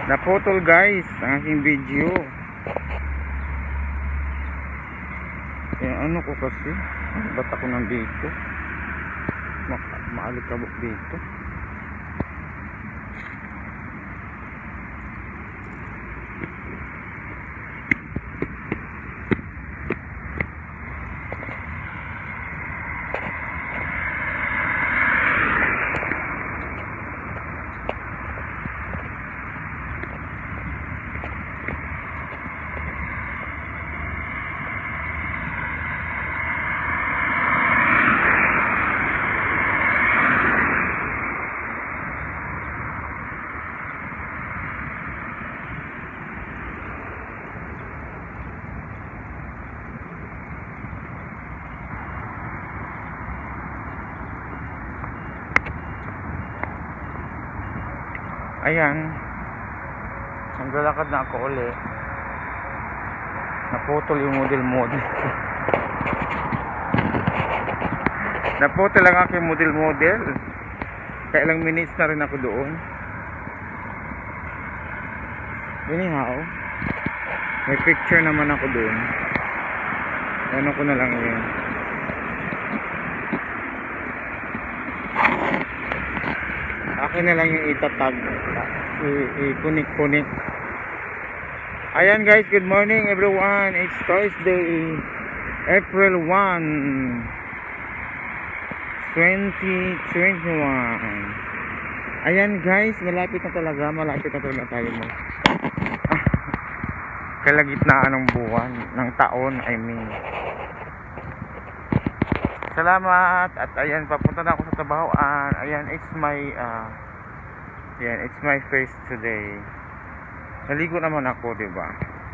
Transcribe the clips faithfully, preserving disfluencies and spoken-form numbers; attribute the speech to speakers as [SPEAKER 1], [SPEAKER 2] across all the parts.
[SPEAKER 1] Naputol guys ang aking video. Eh ano ko kasi, ba't ako nandito? Ma maalikabok dito. Ayan, naglalakad na ako ulit. Naputol yung model model naputol ang aking model model. Kaya ilang minutes na rin ako doon. Anyhow, may picture naman ako doon. Ano ko na lang yun. Akin na lang yung itatag, i-kunik-kunik. Ayan guys, good morning everyone. It's Thursday, April first, twenty twenty-one. Ayan guys, malapit na talaga, malapit na talaga tayo mo. Ah, kalagitnaan ng buwan, ng taon, I mean. Salamat. At ayan, papunta na ako sa Tabahoan. Ayan, it's my uh, ayan, it's my face today. Naligo naman ako, diba?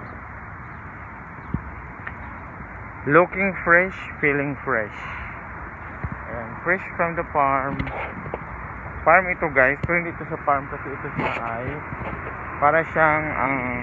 [SPEAKER 1] Looking fresh, feeling fresh. Ayan, fresh from the farm. Farm ito guys, pero hindi ito sa farm kasi ito siya ay para siyang ang uh,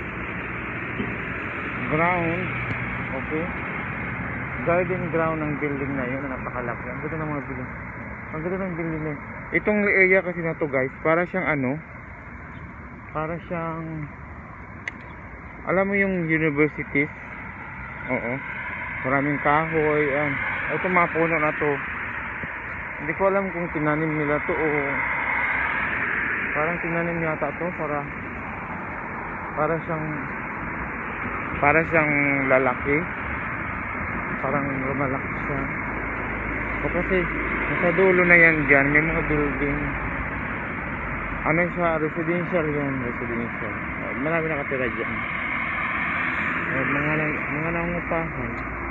[SPEAKER 1] ground. Okay, garden ground ng building na yun na napakalaki. Ang ganda ng mga building. Ang ganda ng building na yun. Itong area kasi na to guys, para siyang ano, para siyang, alam mo yung universities. Oo, maraming kahoy. Yan, ito mga puno na to. Hindi ko alam kung tinanim nila to o parang tinanim yata to para para siyang para siyang lalaki. Parang lumalaki siya. O kasi nasa dulo na yan dyan, may mga building. Ano siya, residential yan, residential. Marami nakatira dyan. O, mga mga nangungupahan.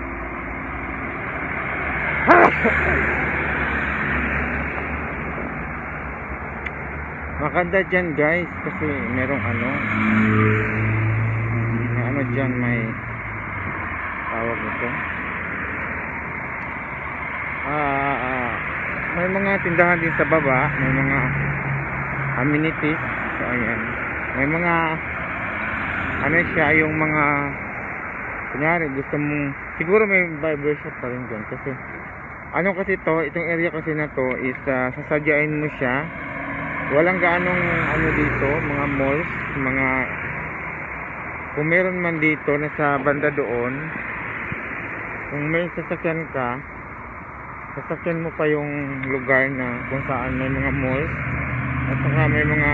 [SPEAKER 1] Maganda dyan guys kasi merong ano, may ano dyan, may tawag nito. Uh, uh, may mga tindahan din sa baba, may mga amenities. So ayan, may mga ano siya, yung mga kunyari gusto mong, siguro may barbershop pa rin dyan kasi ano kasi to, itong area kasi na to is uh, sasadyain mo siya. Walang gaanong ano dito, mga malls, mga kung meron man dito nasa banda doon, kung may sasakyan ka, sasakyan mo pa yung lugar na kung saan may mga malls at saka may mga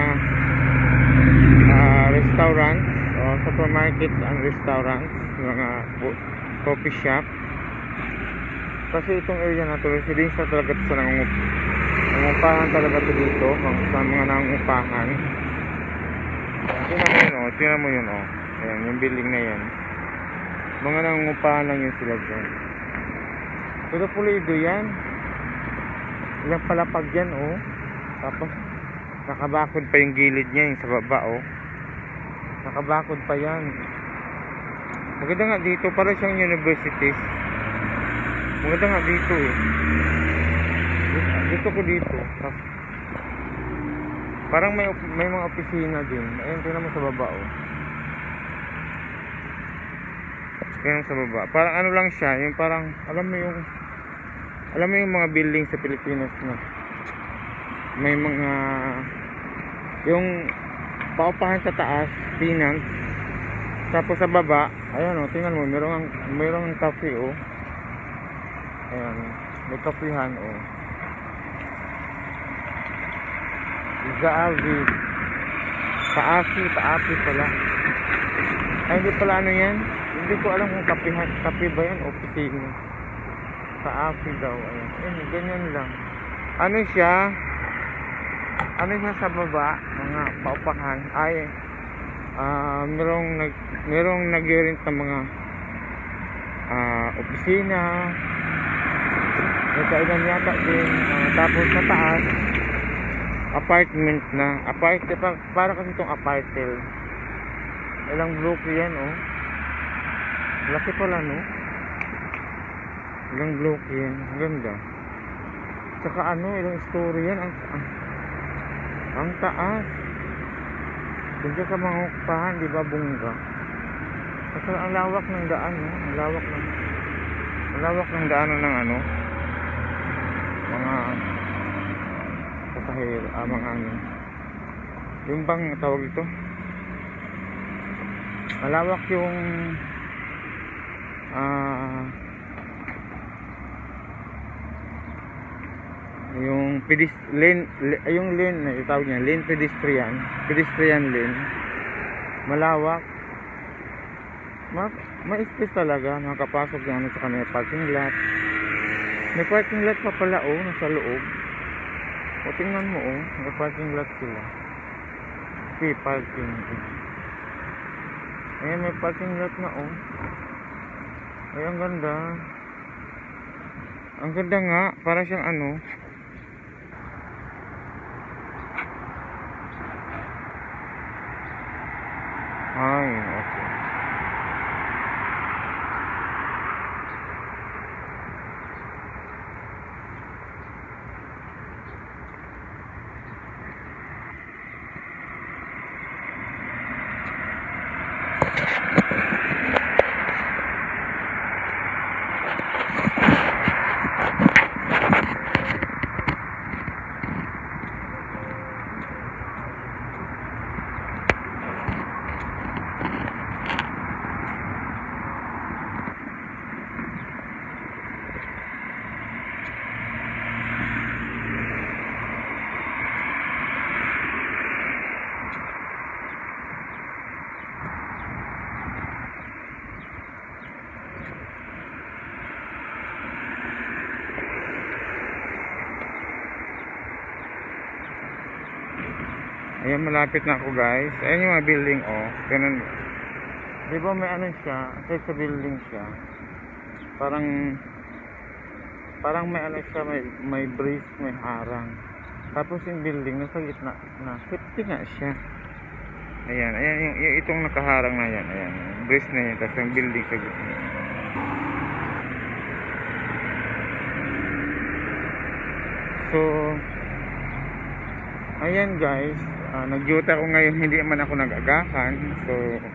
[SPEAKER 1] uh, restaurants o supermarkets and restaurants, mga coffee shop. Kasi itong area na to, residential talaga ito sa nangungup nangungupahan talaga ito dito, sa mga nangungupahan. Tingnan mo yun o, tingnan mo yun o. Ayan, yung building na yan, mga nangungupahan lang yun sila dyan. Pero pulido yan. Ilang palapag yan oh. Tapos nakabakod pa yung gilid niya, yung sa baba oh. Nakabakod pa yan. Maganda nga dito, para siyang universities. Maganda nga dito eh. Gusto ko dito. Parang may may mga opisina din. Ayun, tingnan mo sa baba oh. Tingnan mo sa baba. Parang ano lang siya, yung parang alam mo yung alam mo yung mga building sa Pilipinas na may mga yung paupahan sa taas, tenants. Tapos sa baba, ayan o, tingnan mo, mayroong mayroong cafe o. Ayan, may kapihan o. Gaavi. Paafi, paafi pala. Ay, hindi pala ano yan. Hindi ko alam kung kapihan, kape ba yan o pisino. Paafi daw, ayan. Ayan, ganyan lang. Ano siya? Ano siya sa baba, mga paupahan. Ay, ah, uh, merong nag merong nag-rent ng mga ah, uh, opisina. May kainan yata din. Uh, tapos sa taas, apartment na. Apartment, para, para kasi itong apartment. Ilang block yan, oh. Laki pala, no? Ilang block yan. Ganda. Tsaka ano, ilang story yan. Ang, ang, ang taas. Diyan ka mga upahan, di ba, bungga? Kasi ang lawak ng daan, no? Ang lawak ng ang lawak ng daan ng ano, mga pasahero, ah, mga ano. Yung bang tawag ito? Malawak yung ah yung pedest lane, yung lane na itawag niya, lane pedestrian, pedestrian lane. Malawak. Ma may space talaga, nakapasok yung ano, sa may parking lot. May parking lot pa pala, oh, nasa loob. O tingnan mo, oh, may parking lot sila. Okay, parking. Ayan, may parking lot na, oh. Ay, ang ganda. Ang ganda nga, para siyang ano, ay, okay. Ayan, malapit na ako, guys. Ayan yung mga building, oh. Ganun. Di ba may ano siya? Kahit sa building siya. Parang parang may ano siya, may, may breeze, may harang. Tapos yung building nasa gitna na. Safety nga siya. Ayan, ayan yung, yung itong nakaharang na yan. Ayan, breeze na yan. Tapos yung building sa gitna. So, ayan, guys. Uh, nag-duty ako ngayon, hindi man ako nag-agakan. So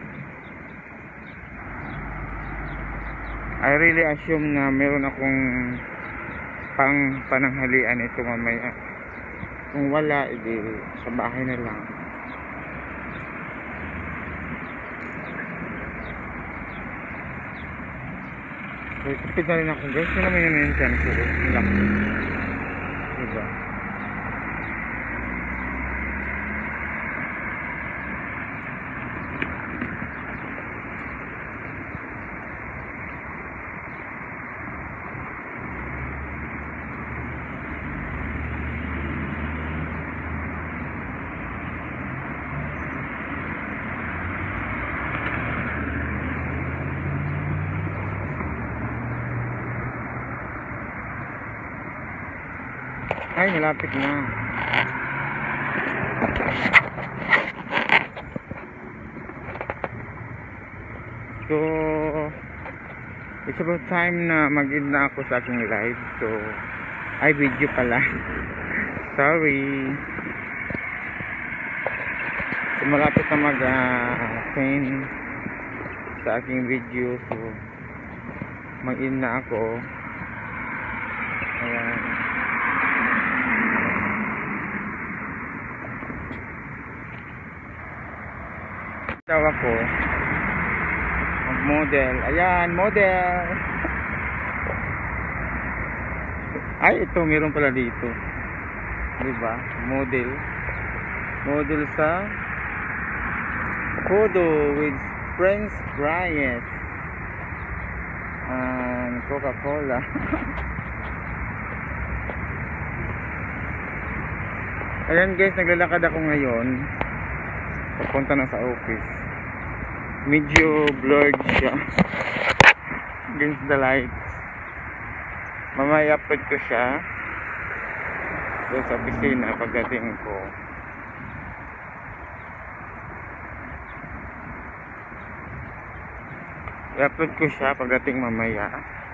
[SPEAKER 1] I really assume na meron akong pang pananghalian ito mamaya. Kung wala, edi sa bahay na lang. So itipid na rin ako, guys. Yun naman yun yung chan ko. Diba? Ay, malapit na. So, it's about time na mag-end na ako sa aking live. So, ay video pala. Sorry. So, malapit na mag-end uh, sa aking video. So, mag-end na ako. Ayan. Daw ako mag-model. Ayan, model. Ay, ito meron pala dito. 'Di ba? Model. Model sa Kodo with French fries and Coca-Cola. Ayan guys, naglalakad ako ngayon. Papunta na sa office. Medyo blurred siya against the lights. Mamaya upload ko siya doon sa opisina pagdating ko. I-upload ko siya pagdating mamaya.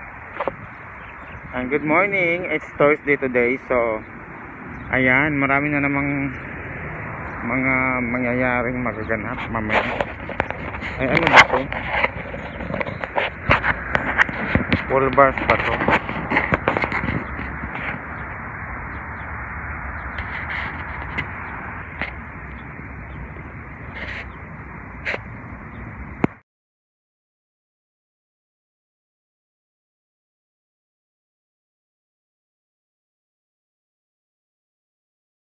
[SPEAKER 1] And good morning, it's Thursday today, so ayan, marami na namang mga mangyayaring magaganap mamaya. Ay, ano ba ito? Full bars pa to.